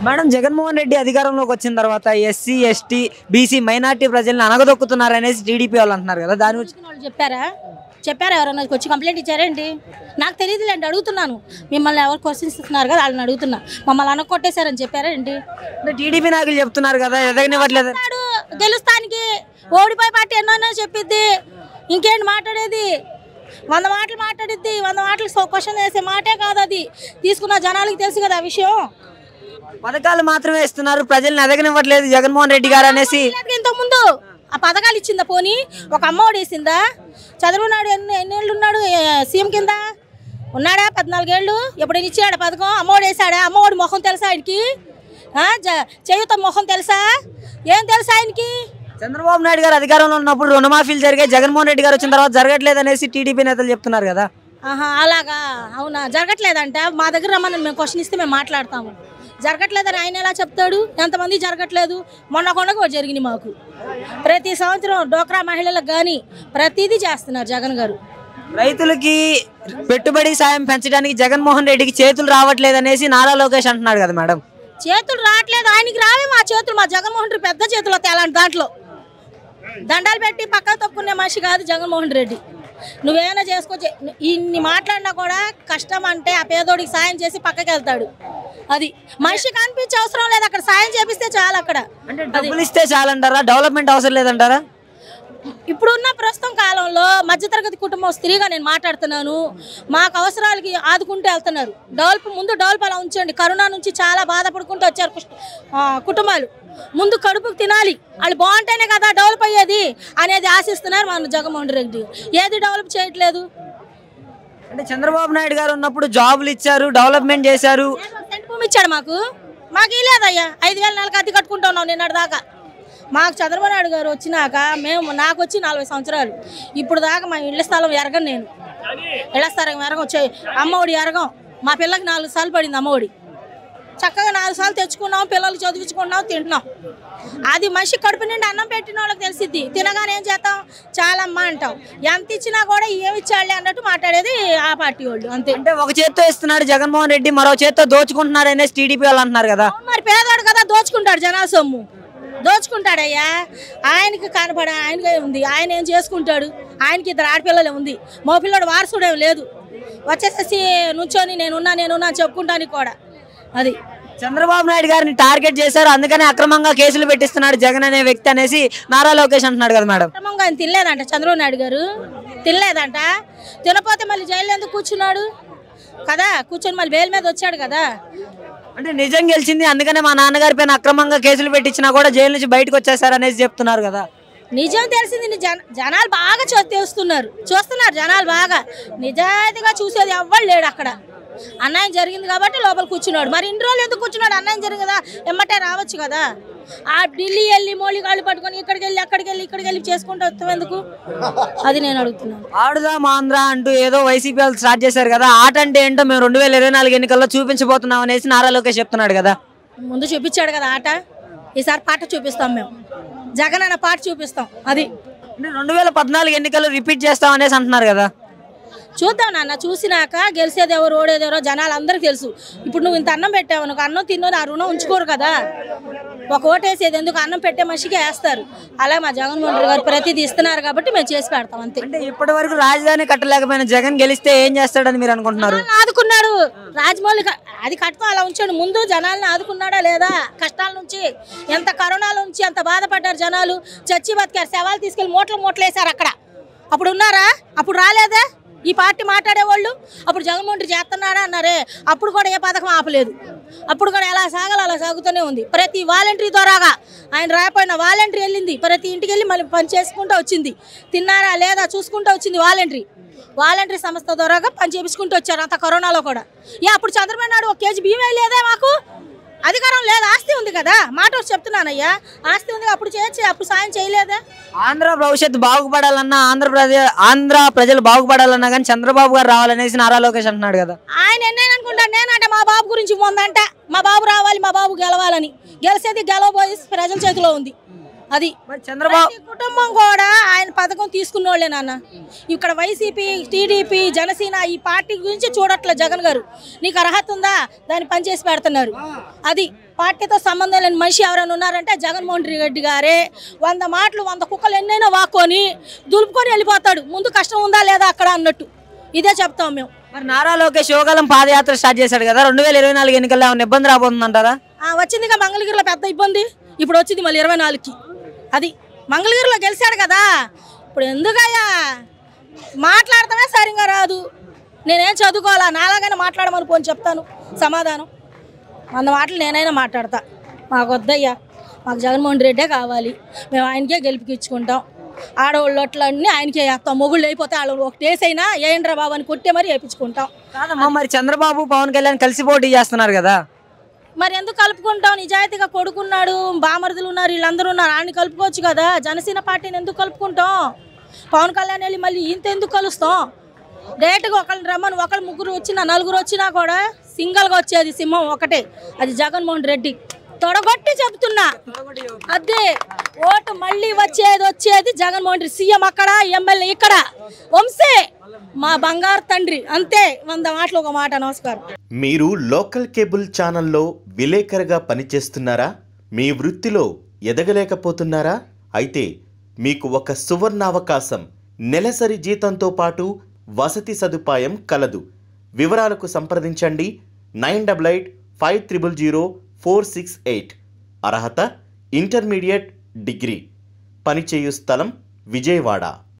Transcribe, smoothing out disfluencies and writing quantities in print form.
Madam Jaganmohan Reddy అధికారంలోకి వచ్చిన తర్వాత ఎస్సీ ఎస్టీ బీసీ మైనార్టీ ప్రజల్ని అనగదొక్కుతున్నారనేసి టీడీపీ వాళ్ళు అంటున్నారు కదా, దాని గురించి చెప్పారా ఎవరన్నా వచ్చి కంప్లైంట్ ఇచ్చారేంటి? నాకు తెలియదులేండి, అడుగుతున్నాను. మిమ్మల్ని ఎవరు క్వశ్చన్స్ ఇస్తున్నారు కదా వాళ్ళని అడుగుతున్నా. మమ్మల్ని అనకొట్టేశారని చెప్పారేంటి? టీడీపీ నాయకులు చెప్తున్నారు కదా ఎదగనివ్వట్లేదు. గెలుస్తానికి ఓడిపోయి పార్టీ ఎన్నో చెప్పిద్ది, ఇంకేంటి మాట్లాడేది? 100 మాటలు మాట్లాడిద్ది, 100 మాటలు క్వశ్చన్ వేసే మాటే కాదు అది. తీసుకున్న జనాలకి తెలుసు కదా ఆ విషయం. పథకాలు మాత్రమే ఇస్తున్నారు, ప్రజల్ని ఎదగనివ్వట్లేదు జగన్మోహన్ రెడ్డి గారు అనేసి. ఇంతకుముందు ఆ పథకాలు ఇచ్చిందా? పోనీ ఒక అమ్మఒడి వేసిందా? చంద్రబాబు నాయుడు ఎన్నేళ్ళు ఉన్నాడు సీఎం కింద? ఉన్నాడా 14 ఏళ్ళు? ఎప్పుడైనా ఇచ్చాడా పథకం? అమ్మఒడి వేసాడా? అమ్మఒడి మొహం తెలుసా ఆయనకి? చేయుత మొహం తెలుసా? ఏం తెలుసా ఆయనకి? చంద్రబాబు నాయుడు గారు అధికారంలో ఉన్నప్పుడు రుణమాఫీలు జరిగాయి, జగన్మోహన్ రెడ్డి గారు వచ్చిన తర్వాత జరగట్లేదు అనేసి టీడీపీ నేతలు చెప్తున్నారు కదా. అలాగా? అవునా, జరగట్లేదంట. మా దగ్గర రమ్మని మేము క్వశ్చన్ ఇస్తే మేము మాట్లాడతాము. జరగట్లేదని ఆయన ఎలా చెప్తాడు? ఎంతమంది జరగట్లేదు? మొన్న కూడా జరిగింది మాకు. ప్రతి సంవత్సరం డోక్రా మహిళలకు కానీ ప్రతిదీ చేస్తున్నారు జగన్ గారు. రైతులకి పెట్టుబడి సాయం పెంచడానికి జగన్మోహన్ రెడ్డికి చేతులు రావట్లేదు అనేసి నారా లోకేష్ అంటున్నాడు కదా మేడం. చేతులు రావట్లేదు, ఆయనకి రావే మా చేతులు. మా జగన్మోహన్ రెడ్డి పెద్ద చేతులు వస్తాయి. అలాంటి దాంట్లో దండాలు పెట్టి పక్కన తప్పుకునే మనిషి కాదు జగన్మోహన్ రెడ్డి. నువ్వేమైనా చేసుకోవచ్చు, ఇన్ని మాట్లాడినా కూడా కష్టం అంటే ఆ పేదోడికి సాయం చేసి పక్కకి వెళ్తాడు. అది మనిషికి అనిపించే అవసరం లేదు, అక్కడ సాయం చేపిస్తే చాలు. అక్కడ అంటే డబ్బులు ఇస్తే చాలంటారా? డెవలప్మెంట్ అవసరం లేదంటారా? ఇప్పుడున్న ప్రస్తుతం కాలంలో మధ్యతరగతి కుటుంబం స్త్రీగా నేను మాట్లాడుతున్నాను. మాకు అవసరాలకి ఆదుకుంటూ వెళ్తున్నారు. ముందు డెవలప్ అలా ఉంచండి. కరోనా నుంచి చాలా బాధపడుకుంటూ వచ్చారు కుటుంబాలు. ముందు కడుపుకు తినాలి, వాళ్ళు బాగుంటేనే కదా డెవలప్ అయ్యేది అనేది ఆశిస్తున్నారు మన జగన్మోహన్ రెడ్డి. ఏది డెవలప్ చేయట్లేదు. అంటే చంద్రబాబు నాయుడు గారు ఉన్నప్పుడు జాబులు ఇచ్చారు, డెవలప్మెంట్ చేశారు. భూమి ఇచ్చాడు మాకు ఇలేదయ్యా. 5,000 నెలలకు అద్దె కట్టుకుంటున్నాం నిన్నటి దాకా. మాకు చంద్రబాబు నాయుడు గారు వచ్చినాక నాకు వచ్చి 40 సంవత్సరాలు. ఇప్పుడు దాకా మా ఇళ్ల స్థలం ఎరగను నేను. ఇళ్ల స్థలం ఎరగం వచ్చాయి. అమ్మఒడి ఎరగం. మా పిల్లకి 4 సార్లు పడింది అమ్మఒడి. చక్కగా 4 సార్లు తెచ్చుకున్నాం, పిల్లలు చదివించుకున్నాం, తింటున్నాం. అది మనిషి కడుపు నిండి అన్నం పెట్టిన వాళ్ళకి తెలిసిద్ది. తినగానే ఏం చేస్తాం? చాలా అమ్మ అంటాం. ఎంత ఇచ్చినా కూడా ఏమి ఇచ్చాడులే అన్నట్టు మాట్లాడేది ఆ పార్టీ వాళ్ళు. అంతే. అంటే ఒక చేత్తో ఇస్తున్నాడు జగన్మోహన్ రెడ్డి, మరో చేత్తో దోచుకుంటున్నాడు అనేసి టీడీపీ వాళ్ళు అంటున్నారు కదా. మరి పేదవాడు కదా దోచుకుంటాడు, జనాల సొమ్ము దోచుకుంటాడయ్యా. ఆయనకి కనపడే ఆయనకే ఉంది. ఆయన ఏం చేసుకుంటాడు? ఆయనకి 2 ఆడపిల్లలే ఉంది. మా పిల్లడు వారసుడేం లేదు. వచ్చేసేసి నుంచొని నేనున్నా చెప్పుకుంటానికి కూడా. అది చంద్రబాబు నాయుడు గారిని టార్గెట్ చేశారు, అందుకనే అక్రమంగా కేసులు పెట్టిస్తున్నాడు జగన్ అనే వ్యక్తి అనేసి నారా లోకేష్ అంటున్నాడు కదా మేడం. అక్రమంగా ఆయన తినలేదంట చంద్రబాబు నాయుడు గారు. తినలేదంట. తినపోతే మళ్ళీ జైలు ఎందుకు కూర్చున్నాడు కదా? కూర్చొని మళ్ళీ బెయిల్ మీద వచ్చాడు కదా. అంటే నిజం గెలిచింది, అందుకనే మా నాన్నగారి పైన అక్రమంగా కేసులు పెట్టించినా కూడా జైలు నుంచి బయటకు వచ్చేసారు అనేసి చెప్తున్నారు కదా. నిజం తెలిసింది. జనాలు బాగా చూస్తున్నారు జనాలు బాగా. నిజాయితీగా చూసేది ఎవ్వరు లేడు అక్కడ. అన్యాయం జరిగింది కాబట్టి లోపల కూర్చున్నాడు. మరి ఇన్ని రోజులు ఎందుకు కూర్చున్నాడు? అన్యాయం జరిగింది కదా, ఎమ్మటే రావచ్చు కదా. ఆ ఢిల్లీ వెళ్ళి మోలిగాళ్ళు పట్టుకొని ఇక్కడికి వెళ్ళి చేసుకుంటూ వస్తాం ఎందుకు? అది నేను అడుగుతున్నాను. ఆడుదాం ఆంధ్ర అంటూ ఏదో వైసీపీ వాళ్ళు స్టార్ట్ చేశారు కదా. ఆట అంటే ఏంటో మేము 2024 ఎన్నికల్లో చూపించబోతున్నాం అనేసి నారా లోకేష్ చెప్తున్నాడు కదా. ముందు చూపించాడు కదా ఆట. ఈసారి పాట చూపిస్తాం మేము. జగన్ అన్న పాట చూపిస్తాం. అది 2014 ఎన్నికల్లో రిపీట్ చేస్తాం అనేసి అంటున్నారు కదా. చూద్దాం నాన్న. చూసినాక గెలిచేది ఎవరు ఓడేదెవరో జనాలు అందరికి తెలుసు. ఇప్పుడు నువ్వు ఇంత అన్నం పెట్టావు, నువ్వు అన్నం తిన్నోని ఆ రుణం ఉంచుకోరు కదా. ఒక ఓటేసేది ఎందుకు? అన్నం పెట్టే మనిషికి వేస్తారు. అలా మా జగన్మోహన్ రెడ్డి గారు ప్రతిదీ ఇస్తున్నారు కాబట్టి మేము చేసి పెడతాం అంతే. అంటే ఇప్పటి వరకు రాజధాని కట్టలేకపోయిన జగన్ గెలిస్తే ఏం చేస్తాడని మీరు అనుకుంటున్నారు? ఆదుకున్నాడు రాజమౌళి. అది కట్టడం అలా ఉంచాడు. ముందు జనాలను ఆదుకున్నాడా లేదా? కష్టాల నుంచి, ఎంత కరోనాల నుంచి ఎంత బాధపడ్డారు జనాలు. చచ్చి బతికారు. శవాలు తీసుకెళ్లి మూటలు వేశారు అక్కడ. అప్పుడు ఉన్నారా? అప్పుడు రాలేదా ఈ పార్టీ మాట్లాడేవాళ్ళు? అప్పుడు జగన్మోహన్ రెడ్డి చేస్తున్నాడా అన్నారే. అప్పుడు కూడా ఏ పథకం ఆపలేదు. అప్పుడు కూడా ఎలా సాగాలో అలా సాగుతూనే ఉంది. ప్రతి వాలంటరీ ద్వారాగా ఆయన రాకపోయినా వాలంటరీ వెళ్ళింది. ప్రతి ఇంటికి వెళ్ళి మళ్ళీ పని చేసుకుంటూ వచ్చింది. తిన్నారా లేదా చూసుకుంటూ వచ్చింది వాలంటరీ సంస్థ ద్వారాగా పని చేపించుకుంటూ వచ్చారు అంత కరోనాలో కూడా. అప్పుడు చంద్రబాబు నాయుడు 1 కేజీ బియ్యం వేయలేదే? మాకు అధికారం లేదు, ఆస్తి ఉంది కదా. మాట చెప్తున్నానయ్యా, ఆస్తి ఉంది. అప్పుడు చేయొచ్చు, అప్పుడు సాయం చేయలేదా? ఆంధ్ర భవిష్యత్తు బాగుపడాలన్నా, ఆంధ్ర ప్రజలు బాగుపడాలన్నా కానీ చంద్రబాబు గారు రావాలనేసి నారా లోకేష్ అంటున్నాడు కదా. ఆయన ఎన్నేననుకుంటాడు? నేనంటే మా బాబు గురించి ఉందంట. మా బాబు రావాలి, మా బాబు గెలవాలని. గెలిచేది గెలవబోయి ప్రజల చేతిలో ఉంది. అది మరి చంద్రబాబు ప్రతి కుటుంబం కూడా ఆయన పథకం తీసుకున్న వాళ్ళే నాన్న. ఇక్కడ వైసీపీ, టీడీపీ, జనసేన ఈ పార్టీ గురించి చూడట్లే జగన్ గారు. నీకు అర్హత ఉందా, దాన్ని పనిచేసి పెడుతున్నారు. అది పార్టీతో సంబంధం లేని మనిషి ఎవరైనా ఉన్నారంటే జగన్మోహన్ రెడ్డి గారే. 100 మాటలు 100 కుక్కలు ఎన్నైనా వాక్కొని దులుపుకొని వెళ్ళిపోతాడు. ముందు కష్టం ఉందా లేదా అక్కడ అన్నట్టు. ఇదే చెప్తాం మేము. మరి నారా లోకేష్ యోగాలం పాదయాత్ర స్టార్ట్ చేశాడు కదా, 2024 ఎన్నికల్లో ఏమైనా ఇబ్బంది రాబోతుందంటారా? వచ్చిందిగా మంగళగిరిలో పెద్ద ఇబ్బంది. ఇప్పుడు వచ్చింది మళ్ళీ 24కి. అది మంగళగిరిలో గెలిచాడు కదా, ఇప్పుడు ఎందుకయ్యా మాట్లాడటమే సరిగా రాదు. నేనేం చదువుకోవాలా, నాలాగానే మాట్లాడమని పోని చెప్తాను సమాధానం. 100 మాటలు నేనైనా మాట్లాడతా. మాకు వద్దయ్యా, మాకు జగన్మోహన్ రెడ్డే కావాలి. మేము ఆయనకే గెలిపికిచ్చుకుంటాం. ఆడవాళ్ళు అట్లన్నీ ఆయనకే వేస్తాం. మొగుళ్ళు అయిపోతే వాళ్ళు ఒక టేసైనా ఏంట్రా బాబు అని కొట్టే మరి వేయించుకుంటాం. కాదమ్మా, మరి చంద్రబాబు పవన్ కళ్యాణ్ కలిసి పోటీ చేస్తున్నారు కదా, మరి ఎందుకు కలుపుకుంటాం? నిజాయితీగా కొడుకున్నాడు, బామర్దులు ఉన్నారు, వీళ్ళందరూ ఉన్నారు. ఆయన్ని కలుపుకోవచ్చు కదా. జనసేన పార్టీని ఎందుకు కలుపుకుంటాం? పవన్ కళ్యాణ్ వెళ్ళి మళ్ళీ ఇంత ఎందుకు కలుస్తాం? డైరెక్ట్గా ఒకళ్ళని రమ్మని, ఒకళ్ళు ముగ్గురు వచ్చినా 4 వచ్చినా కూడా సింగల్గా వచ్చేది సింహం ఒకటే, అది జగన్మోహన్ రెడ్డి. తొడగొట్టి చెబుతున్నా, అదే ఓటు మళ్ళీ వచ్చేది జగన్మోహన్ రెడ్డి. సీఎం అక్కడ, ఎమ్మెల్యే ఇక్కడ. వంశే మా బంగారు తండ్రి. అంతే, 100 మాటలు ఒక మాట. నమస్కారం. మీరు లోకల్ కేబుల్ ఛానల్లో విలేకరుగా పనిచేస్తున్నారా? మీ వృత్తిలో ఎదగలేకపోతున్నారా? అయితే మీకు ఒక సువర్ణావకాశం. నెలసరి జీతంతో పాటు వసతి సదుపాయం కలదు. వివరాలకు సంప్రదించండి 9885000468. అర్హత ఇంటర్మీడియట్ డిగ్రీ. పనిచేయు స్థలం విజయవాడ.